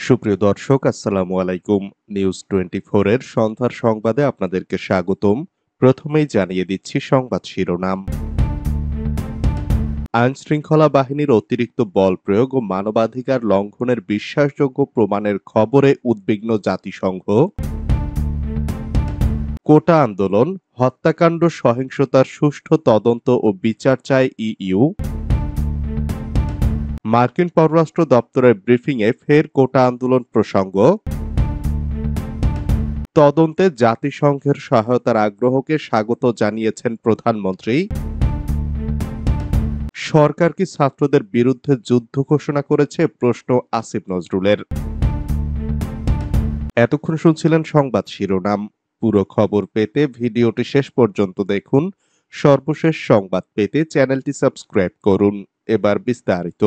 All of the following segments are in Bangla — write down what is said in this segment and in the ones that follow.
সুপ্রিয় দর্শক, আসসালামু আলাইকুম। নিউজ 24 এর সন্ধ্যার সংবাদে আপনাদেরকে স্বাগতম। প্রথমেই জানিয়ে দিচ্ছি সংবাদ শিরোনাম। আইনশৃঙ্খলা বাহিনীর অতিরিক্ত বল প্রয়োগ ও মানবাধিকার লঙ্ঘনের বিশ্বাসযোগ্য প্রমাণের খবরে উদ্বিগ্ন জাতিসংঘ। কোটা আন্দোলন, হত্যাকাণ্ড, সহিংসতার সুষ্ঠু তদন্ত ও বিচার চায় ইইউ। মার্কিন পররাষ্ট্র দপ্তরের ব্রিফিংয়ে ফের কোটা আন্দোলন প্রসঙ্গ। তদন্তে জাতিসংঘের সহায়তার আগ্রহকে স্বাগত জানিয়েছেন প্রধানমন্ত্রী। সরকার কি ছাত্রদের বিরুদ্ধে যুদ্ধ ঘোষণা করেছে, প্রশ্ন আসিফ নজরুলের। এতক্ষণ শুনছিলেন সংবাদ শিরোনাম। পুরো খবর পেতে ভিডিওটি শেষ পর্যন্ত দেখুন। সর্বশেষ সংবাদ পেতে চ্যানেলটি সাবস্ক্রাইব করুন। এবার বিস্তারিত।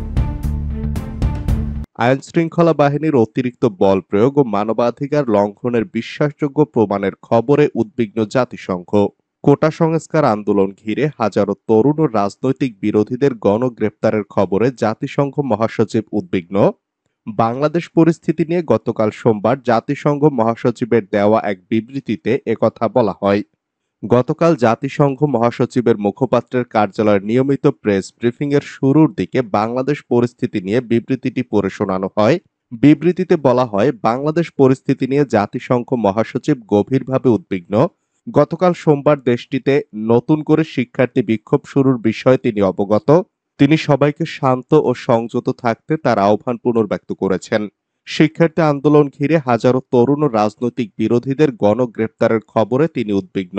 আইনশৃঙ্খলা বাহিনীর অতিরিক্ত বল প্রয়োগ ও মানবাধিকার লঙ্ঘনের বিশ্বাসযোগ্য প্রমাণের খবরে উদ্বিগ্ন জাতিসংঘ। কোটা সংস্কার আন্দোলন ঘিরে হাজারো তরুণ ও রাজনৈতিক বিরোধীদের গণগ্রেপ্তারের খবরে জাতিসংঘ মহাসচিব উদ্বিগ্ন। বাংলাদেশ পরিস্থিতি নিয়ে গতকাল সোমবার জাতিসংঘ মহাসচিবের দেওয়া এক বিবৃতিতে একথা বলা হয়। গতকাল জাতিসংঘ মহাসচিবের মুখপাত্রের কার্যালয়ের নিয়মিত প্রেস ব্রিফিং এর শুরুর দিকে বাংলাদেশ পরিস্থিতি নিয়ে বিবৃতিটি পড়ে শোনানো হয়। বিবৃতিতে বলা হয়, বাংলাদেশ পরিস্থিতি নিয়ে জাতিসংঘ মহাসচিব গভীরভাবে উদ্বিগ্ন। গতকাল সোমবার দেশটিতে নতুন করে শিক্ষার্থী বিক্ষোভ শুরুর বিষয়ে তিনি অবগত। তিনি সবাইকে শান্ত ও সংযত থাকতে তার আহ্বান পুনর্ব্যক্ত করেছেন। শিক্ষার্থী আন্দোলন ঘিরে হাজারো তরুণ ও রাজনৈতিক বিরোধীদের গণগ্রেপ্তারের খবরে তিনি উদ্বিগ্ন।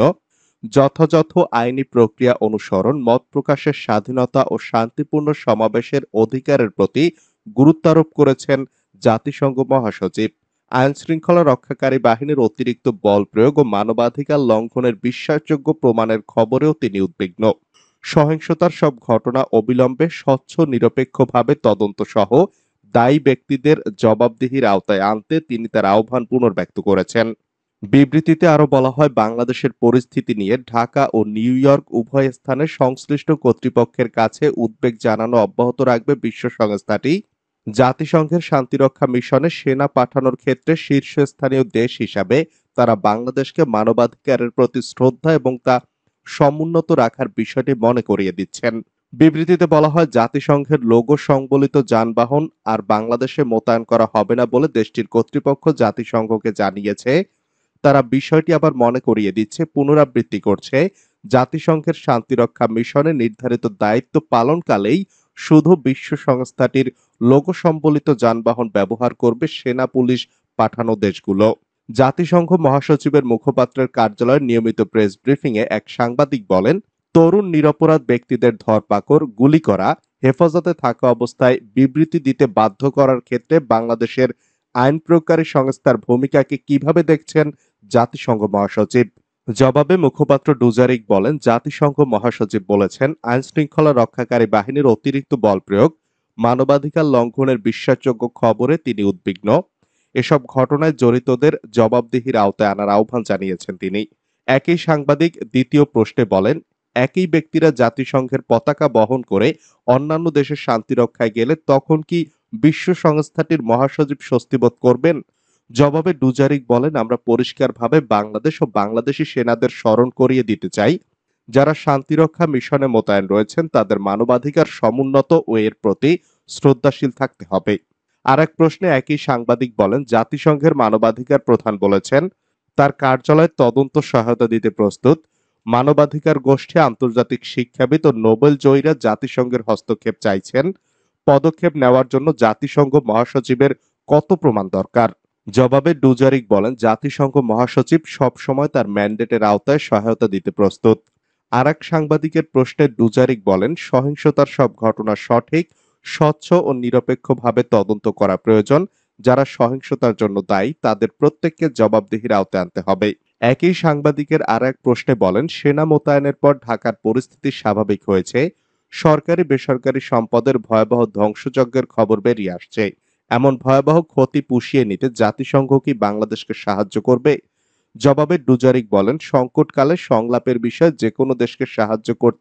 যথাযথ আইনি প্রক্রিয়া অনুসরণ, মত প্রকাশের স্বাধীনতা ও শান্তিপূর্ণ সমাবেশের অধিকারের প্রতি গুরুত্ব আরোপ করেছেন জাতিসংঘ মহাসচিব। আইনশৃঙ্খলা রক্ষাকারী বাহিনীর অতিরিক্ত বল প্রয়োগ ও মানবাধিকার লঙ্ঘনের বিশ্বাসযোগ্য প্রমাণের খবরেও তিনি উদ্বিগ্ন। সহিংসতার সব ঘটনা অবিলম্বে স্বচ্ছ নিরপেক্ষভাবে তদন্ত সহ দায়ী ব্যক্তিদের জবাবদিহির আওতায় আনতে তিনি তার আহ্বান পুনর্ব্যক্ত করেছেন। বিবৃতিতে আরো বলা হয়, বাংলাদেশের পরিস্থিতি নিয়ে ঢাকা ও নিউ ইয়র্ক উভয় স্থানে সংশ্লিষ্ট কর্তৃপক্ষের কাছে উদ্বেগ জানানো অব্যাহত রাখবে বিশ্ব সংস্থাটি। জাতিসংঘের শান্তিরক্ষা মিশনে সেনা পাঠানোর ক্ষেত্রে শীর্ষস্থানীয় দেশ হিসাবে তারা বাংলাদেশকে মানবাধিকারের প্রতি শ্রদ্ধা এবং তা সমুন্নত রাখার বিষয়টি মনে করিয়ে দিচ্ছেন। বিবৃতিতে বলা হয়, জাতিসংঘের লোগো সংবলিত যানবাহন আর বাংলাদেশে মোতায়েন করা হবে না বলে দেশটির কর্তৃপক্ষ জাতিসংঘকে জানিয়েছে। তারা বিষয়টি আবার মনে করিয়ে দিচ্ছে, পুনরাবৃত্তি করছে, জাতিসংঘের শান্তিরক্ষা মিশনে নির্ধারিত দায়িত্ব পালনকালেই শুধু বিশ্ব সংস্থাটির লোগো সম্বলিত যানবাহন ব্যবহার করবে সেনা পুলিশ পাঠানো দেশগুলো। জাতিসংঘ মহাসচিবের মুখপাত্রের কার্যালয়ের নিয়মিত প্রেস ব্রিফিং এ এক সাংবাদিক বলেন, তরুণ নিরপরাধ ব্যক্তিদের ধরপাকড়, গুলি করা, হেফাজতে থাকা অবস্থায় বিবৃতি দিতে বাধ্য করার ক্ষেত্রে বাংলাদেশের আইন প্রয়োগকারী সংস্থার ভূমিকাকে কিভাবে দেখছেন জাতিসংঘ মহাসচিব। জবাবে মুখপাত্র ডুজারিক বলেন, জাতিসংঘ মহাসচিব বলেছেন, আইনশৃঙ্খলা রক্ষাকারী বাহিনীর অতিরিক্ত বল প্রয়োগ, মানবাধিকার লঙ্ঘনের বিশ্বাসযোগ্য খবরে তিনি উদ্বিগ্ন। এসব ঘটনায় জড়িতদের জবাবদিহির আওতায় আনার আহ্বান জানিয়েছেন তিনি। একই সাংবাদিক দ্বিতীয় প্রশ্নে বলেন, একই ব্যক্তিরা জাতিসংঘের পতাকা বহন করে অন্যান্য দেশের শান্তি রক্ষায় গেলে তখন কি বিশ্ব সংস্থাটির মহাসচিব স্বস্তিবোধ করবেন? জবাবে ডুজারিক বলেন, আমরা পরিষ্কারভাবে বাংলাদেশ ও বাংলাদেশি সেনাদের স্মরণ করিয়ে দিতে চাই, যারা শান্তিরক্ষা মিশনে মোতায়েন রয়েছেন তাদের মানবাধিকার সমুন্নত ও এর প্রতি শ্রদ্ধাশীল থাকতে হবে। আর এক প্রশ্নে একই সাংবাদিক বলেন, জাতিসংঘের মানবাধিকার প্রধান বলেছেন তার কার্যালয় তদন্ত সহায়তা দিতে প্রস্তুত। মানবাধিকার গোষ্ঠী, আন্তর্জাতিক শিক্ষাবিদ ও নোবেল জয়ীরা জাতিসংঘের হস্তক্ষেপ চাইছেন। পদক্ষেপ নেওয়ার জন্য জাতিসংঘ মহাসচিবের কত প্রমাণ দরকার? জবাবে ডুজারিক বলেন, জাতিসংঘ মহাসচিব সবসময় তার ম্যান্ডেটের আওতায় সহায়তা দিতে প্রস্তুত। আর এক সাংবাদিকের প্রশ্নে ডুজারিক বলেন, সহিংসতার সব ঘটনা সঠিক, স্বচ্ছ ও নিরপেক্ষভাবে তদন্ত করা প্রয়োজন। যারা সহিংসতার জন্য দায়ী তাদের প্রত্যেককে জবাবদিহির আওতায় আনতে হবে। একই সাংবাদিকের আর এক প্রশ্নে বলেন, সেনা মোতায়েনের পর ঢাকার পরিস্থিতি স্বাভাবিক হয়েছে। সরকারি বেসরকারি সম্পদের ভয়াবহ ধ্বংসযজ্ঞের খবর বেরিয়ে আসছে। এমন ভয়াবহ ক্ষতি পুষিয়ে নিতে জাতিসংঘ কি বাংলাদেশকে সাহায্য করবে? জবাবে ডুজারিক বলেন, সংকটকালে সংলাপের বিষয়ে যে কোনো দেশকে সাহায্য করতে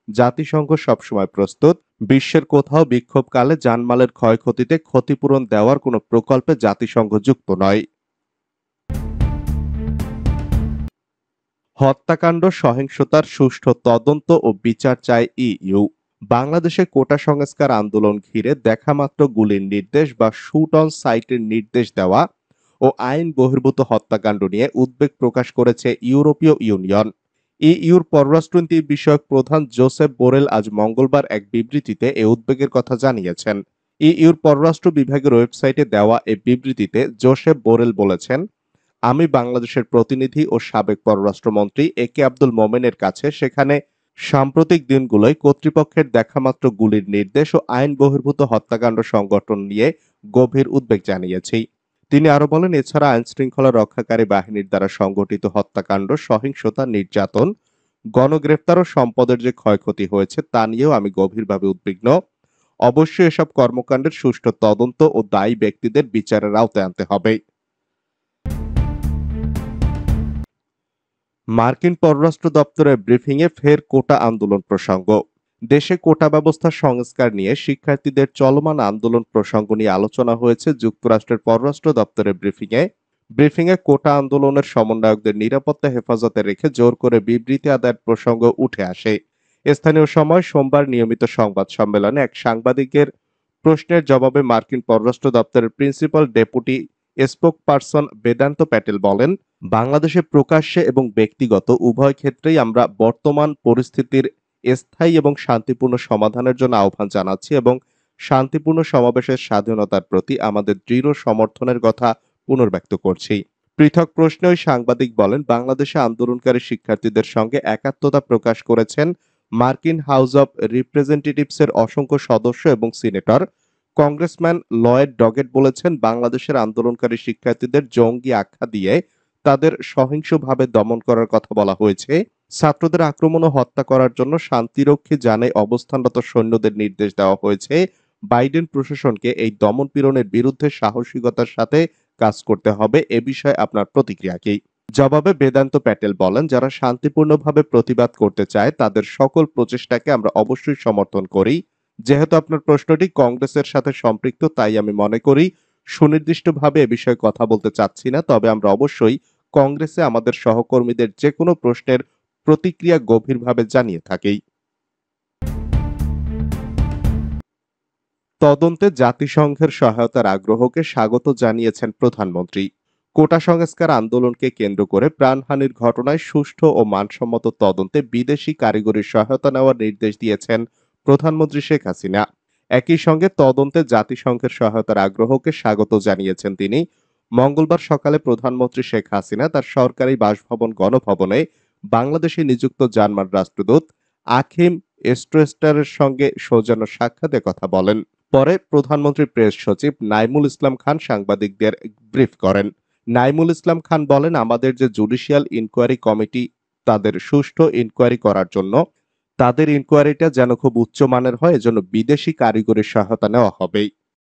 জাতিসংঘ সবসময় প্রস্তুত। বিশ্বের কোথাও বিক্ষোভকালে জানমালের ক্ষয়ক্ষতিতে ক্ষতিপূরণ দেওয়ার কোনো প্রকল্পে জাতিসংঘ যুক্ত নয়। হত্যাকাণ্ড সহিংসতার সুষ্ঠু তদন্ত ও বিচার চায় ইইউ। বাংলাদেশে কোটা সংস্কার আন্দোলন ঘিরে দেখামাত্র গুলির নির্দেশ বা শুট অন সাইটের নির্দেশ দেওয়া ও আইন বহির্ভূত হত্যাকাণ্ড নিয়ে উদ্বেগ প্রকাশ করেছে ইউরোপীয় ইউনিয়ন। ইইউর পররাষ্ট্রনীতি বিষয়ক প্রধান জোসেফ বোরেল আজ মঙ্গলবার এক বিবৃতিতে এ উদ্বেগের কথা জানিয়েছেন। ইইউর পররাষ্ট্র বিভাগের ওয়েবসাইটে দেওয়া এ বিবৃতিতে জোসেফ বোরেল বলেছেন, আমি বাংলাদেশের প্রতিনিধি ও সাবেক পররাষ্ট্রমন্ত্রী একে আব্দুল মোমেনের কাছে সেখানে সাম্প্রতিক দিনগুলোয় কর্তৃপক্ষের দেখামাত্র গুলির নির্দেশ ও আইন বহির্ভূত হত্যাকাণ্ড সংগঠন নিয়ে গভীর উদ্বেগ জানিয়েছি। তিনি আরো বলেন, এছাড়া আইন শৃঙ্খলা রক্ষাকারী বাহিনীর দ্বারা সংগঠিত হত্যাকাণ্ড, সহিংসতা, নির্যাতন, গণগ্রেফতার ও সম্পদের যে ক্ষয়ক্ষতি হয়েছে তা নিয়েও আমি গভীরভাবে উদ্বিগ্ন। অবশ্যই এসব কর্মকাণ্ডের সুষ্ঠু তদন্ত ও দায়ী ব্যক্তিদের বিচারের আওতায় আনতে হবে। মার্কিন পররাষ্ট্র দপ্তরের ব্রিফিংয়ে ফের কোটা আন্দোলন প্রসঙ্গ। দেশে কোটা ব্যবস্থা সংস্কার নিয়ে শিক্ষার্থীদের চলমান আন্দোলন প্রসঙ্গ নিয়ে আলোচনা হয়েছে যুক্তরাষ্ট্রের পররাষ্ট্র দপ্তরের ব্রিফিংয়ে কোটা আন্দোলনের সমন্বয়কদের নিরাপত্তা হেফাজতে রেখে জোর করে বিবৃতি আদায়ের প্রসঙ্গ উঠে আসে। স্থানীয় সময় সোমবার নিয়মিত সংবাদ সম্মেলনে এক সাংবাদিকের প্রশ্নের জবাবে মার্কিন পররাষ্ট্র দপ্তরের principal deputy spokesperson Vedant Patel বলেন, বাংলাদেশে প্রকাশ্যে এবং ব্যক্তিগত উভয় ক্ষেত্রেই আমরা বর্তমান পরিস্থিতির স্থায়ী এবং শান্তিপূর্ণ সমাধানের জন্য আহ্বান জানাচ্ছি এবং শান্তিপূর্ণ সমাবেশের স্বাধীনতার প্রতি আমাদের দৃঢ় সমর্থনের কথা পুনর্ব্যক্ত করছি। পৃথক প্রশ্নে ওই সাংবাদিক বলেন, বাংলাদেশে আন্দোলনকারী শিক্ষার্থীদের সঙ্গে একাত্মতা প্রকাশ করেছেন মার্কিন হাউস অব রিপ্রেজেন্টেটিভসের অসংখ্য সদস্য এবং সিনেটর। কংগ্রেসম্যান লয়েড ডগেট বলেছেন, বাংলাদেশের আন্দোলনকারী শিক্ষার্থীদের জঙ্গি আখ্যা দিয়ে তাদের সহিংসভাবে দমন করার কথা বলা হয়েছে। ছাত্রদের আক্রমণ ও হত্যা করার জন্য শান্তিরক্ষী যানে অবস্থানরত সৈন্যদের নির্দেশ দেওয়া হয়েছে। বাইডেন প্রশাসনকে এই দমন পীড়নের বিরুদ্ধে সাহসিকতার সাথে কাজ করতে হবে। এ বিষয়ে আপনার প্রতিক্রিয়া কি? জবাবে বেদান্ত প্যাটেল বলেন, যারা শান্তিপূর্ণভাবে প্রতিবাদ করতে চায় তাদের সকল প্রচেষ্টাকে আমরা অবশ্যই সমর্থন করি। যেহেতু আপনার প্রশ্নটি কংগ্রেসের সাথে সম্পৃক্ত, তাই আমি মনে করি সুনির্দিষ্টভাবে এ বিষয়ে কথা বলতে চাচ্ছি না। তবে আমরা অবশ্যই কংগ্রেসে আমাদের সহকর্মীদের যে কোনো প্রশ্নের প্রতিক্রিয়া গভীরভাবে জানিয়ে থাকি। তদন্তে জাতিসংঘের সহায়তার আগ্রহকে স্বাগত জানিয়েছেন প্রধানমন্ত্রী। কোটা সংস্কার আন্দোলনকে কেন্দ্র করে প্রাণহানির ঘটনায় সুষ্ঠু ও মানসম্মত তদন্তে বিদেশি কারিগরি সহায়তা নেওয়ার নির্দেশ দিয়েছেন প্রধানমন্ত্রী শেখ হাসিনা। একই সঙ্গে তদন্তে জাতিসংঘের সহায়তার আগ্রহকে স্বাগত জানিয়েছেন তিনি। মঙ্গলবার সকালে প্রধানমন্ত্রী শেখ হাসিনা তার সরকারি বাসভবন গণভবনে বাংলাদেশে নিযুক্ত জার্মান রাষ্ট্রদূত আখিম স্ট্রেস্টারের সঙ্গে সৌজন্য সাক্ষাতে কথা বলেন। পরে প্রধানমন্ত্রী প্রেস সচিব নাইমুল ইসলাম খান সাংবাদিকদের ব্রিফ করেন। নাইমুল ইসলাম খান বলেন, আমাদের যে জুডিশিয়াল ইনকোয়ারি কমিটি তাদের সুষ্ঠু ইনকোয়ারি করার জন্য তাদের ইনকোয়ারিটা যেন খুব উচ্চমানের হয়, এজন্য বিদেশি কারিগরি সহায়তা নেওয়া হবে।